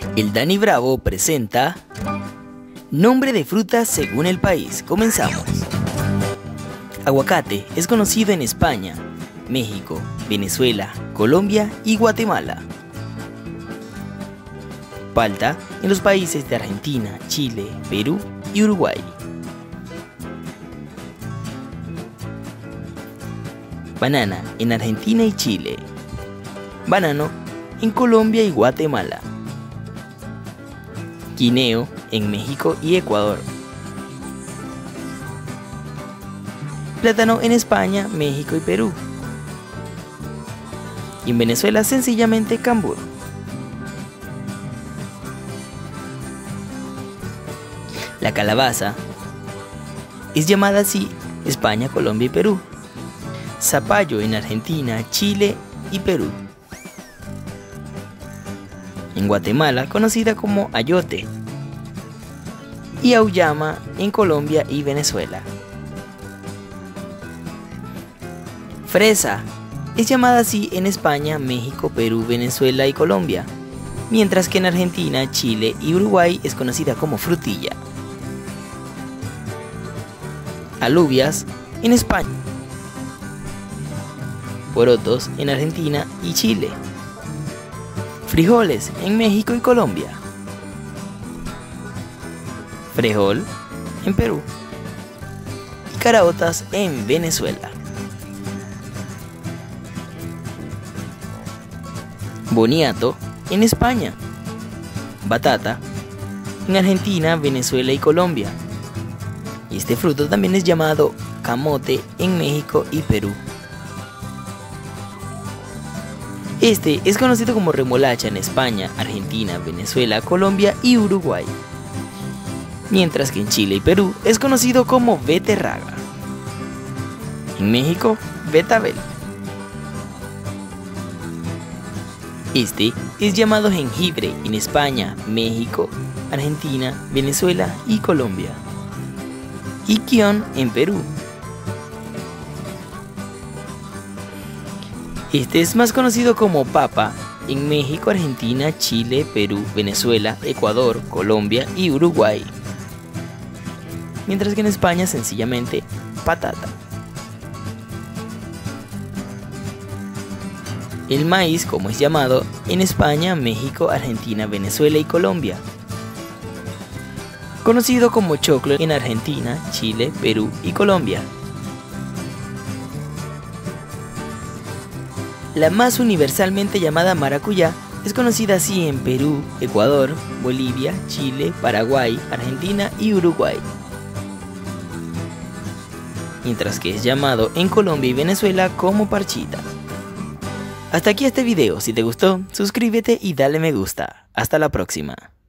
El Dani Bravo presenta Nombre de frutas según el país. Comenzamos. Aguacate es conocido en España, México, Venezuela, Colombia y Guatemala. Palta en los países de Argentina, Chile, Perú y Uruguay. Banana en Argentina y Chile. Banano en Colombia y Guatemala. Guineo en México y Ecuador. Plátano en España, México y Perú. Y en Venezuela sencillamente cambur. La calabaza es llamada así España, Colombia y Perú. Zapallo en Argentina, Chile y Perú. En Guatemala conocida como ayote. Y auyama en Colombia y Venezuela. Fresa es llamada así en España, México, Perú, Venezuela y Colombia, mientras que en Argentina, Chile y Uruguay es conocida como frutilla. Alubias en España. Porotos en Argentina y Chile. Frijoles en México y Colombia. Frejol en Perú. Y caraotas en Venezuela. Boniato en España. Batata en Argentina, Venezuela y Colombia. Y este fruto también es llamado camote en México y Perú. Este es conocido como remolacha en España, Argentina, Venezuela, Colombia y Uruguay. Mientras que en Chile y Perú es conocido como beterraga. En México, betabel. Este es llamado jengibre en España, México, Argentina, Venezuela y Colombia. Y kion en Perú. Este es más conocido como papa en México, Argentina, Chile, Perú, Venezuela, Ecuador, Colombia y Uruguay. Mientras que en España sencillamente patata. El maíz, como es llamado, en España, México, Argentina, Venezuela y Colombia. Conocido como choclo en Argentina, Chile, Perú y Colombia. La más universalmente llamada maracuyá es conocida así en Perú, Ecuador, Bolivia, Chile, Paraguay, Argentina y Uruguay. Mientras que es llamado en Colombia y Venezuela como parchita. Hasta aquí este video. Si te gustó, suscríbete y dale me gusta. Hasta la próxima.